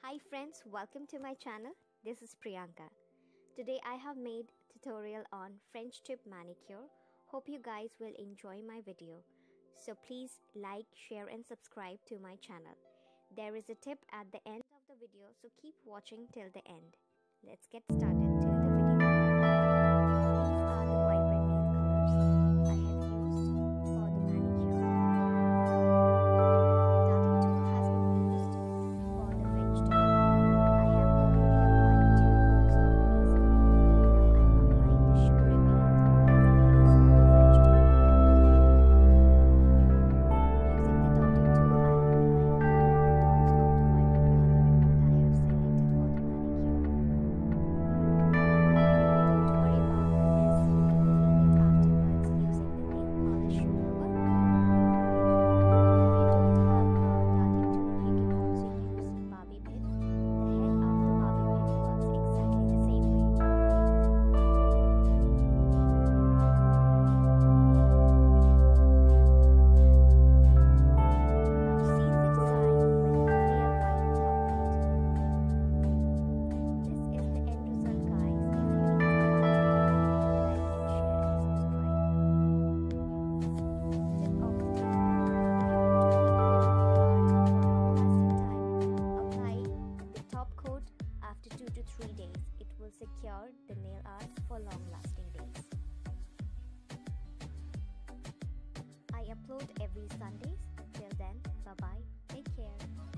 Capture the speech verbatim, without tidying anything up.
Hi friends, welcome to my channel. This is Priyanka. Today I have made tutorial on French tip manicure. Hope you guys will enjoy my video. So please like, share and subscribe to my channel. There is a tip at the end of the video, so keep watching till the end. Let's get started to the video. These are the vibrant nail colors I have used for the manicure. Darting tool has been used for the French tip. I have already applied two coats of these. Now I am applying the sugary paint as the base of the French tip. Using the dotting tool, I am applying the dots of the vibrant color that I have selected for the manicure. Don't worry about the mess, you can clean it afterwards using the nail polish remover. If you don't have a darting tool, you can also use bobby pin. The head of the bobby pin works exactly the same way. I've seen the design with a clear white top coat. This is the end result, guys. If you enjoyed my video, like and share and subscribe. Tip of the day: if you want to keep your nail art for long-lasting time, apply the top coat after two to three days. It will secure the nail art for long-lasting days. I upload every Sundays. Till then, bye bye. Take care.